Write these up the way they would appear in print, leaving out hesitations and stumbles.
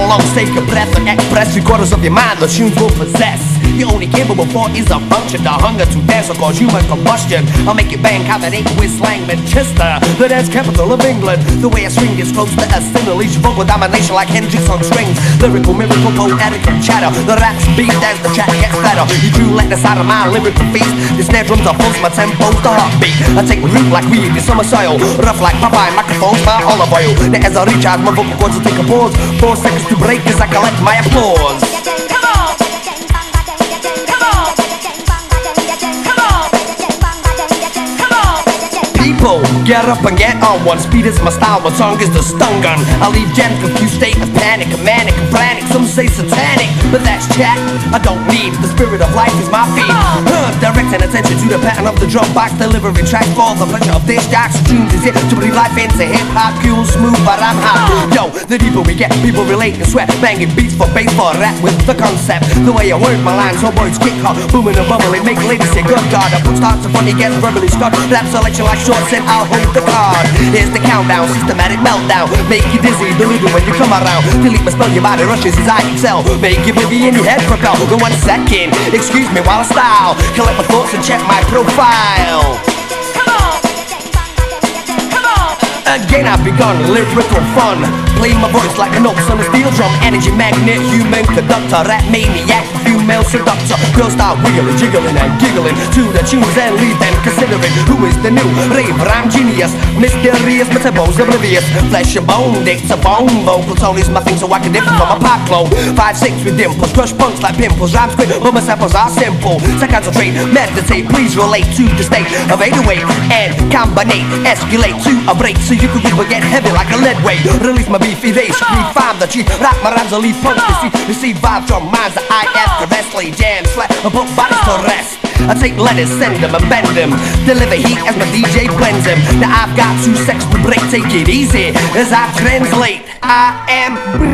long, take a breath and express 3/4 of your mind. The tunes will possess. You're only capable for is a function. The hunger to dance will cause human combustion. I'll make you bang how that ain't with slang. Manchester, the dance capital of England. The way I swing is close to a sin. Unleash vocal domination like Hendrix on strings. Lyrical, miracle, poetic and chatter. The raps beat as the chat gets better. You do let the side of my lyrical feast. The snare drums are pulse, my tempo's the heartbeat. I take root like weed in summer soil. Rough like Popeye, microphones, my olive oil. Now as I recharge my vocal cords, I take a pause. 4 seconds to break as I collect my applause. People, get up and get on one. Speed is my style, my tongue is the stun gun. I leave gems, confused state of panic, a manic, a frantic. Some say satanic, but that's chat I don't need. The spirit of life is my feed. Directing attention to the pattern of the drum box. Delivering tracks for the pleasure of this dark tunes is it to breathe life into hip-hop. Cool, smooth, but I'm hot. Yo, the deeper we get, people relate and sweat. Banging beats for bass, for rap with the concept. The way I word my lines, so boys kick hard. Booming and bubbling, make ladies say good God. I put starts to funny, gets verbally stuck. Rap selection like short said I'll hold the card. Here's the countdown, systematic meltdown. Make you dizzy, delusional when you come around. Delete my spell, your body rushes as I excel. Make you baby in your head propel. Go 1 second, excuse me while I style. Collect my thoughts and check my profile. Again I've begun lyrical fun. Play my voice like a notes on a steel drum. Energy magnet, human conductor. Rap maniac, female seductor. Girls start wiggling, jiggling and giggling to the tunes and leave them considering who is the new rave rhyme genius. Mysterious but tempos oblivious. Flesh and bone, dicks a bone. Vocal tone is nothing so I can differ from a pop clone. 5-6 with dimples, crush punks like pimples. Rhymes quick but my samples are simple. So concentrate, meditate, please relate to the state of 808 and combinate, escalate to a break so you can get heavy like a lead weight. Release my beef, erase, refine the chief. Rock my rhymes, I'll leave punk receive vibes from minds that I effortlessly jam, slap, and put bodies to rest. I take letters, send them and bend them. Deliver heat as my DJ blends them. Now I've got 2 seconds to break, take it easy as I translate. I am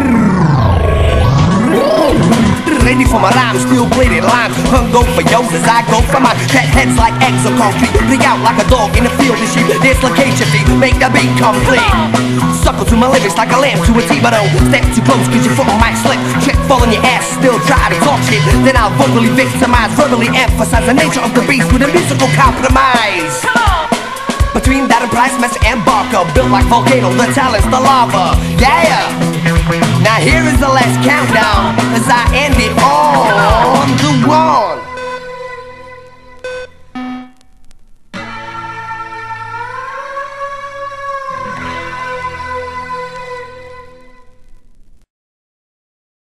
ready for my rhymes, steel bladed lines. Hung go for yours as I go for mine. Pet heads like eggs of concrete. Dig out like a dog in a field of sheep. Dislocate your feet, make the beat complete. Suckle to my lyrics like a lamb to a T-bone. Step too close cause your foot might slip. Trip, fall on your ass, still try to talk shit. Then I'll vocally victimize, verbally emphasize the nature of the beast with a musical compromise. Between that and Price, Messer and Barker, built like volcano, the talent's the lava. Yeah! Now here is the last countdown as I end it on.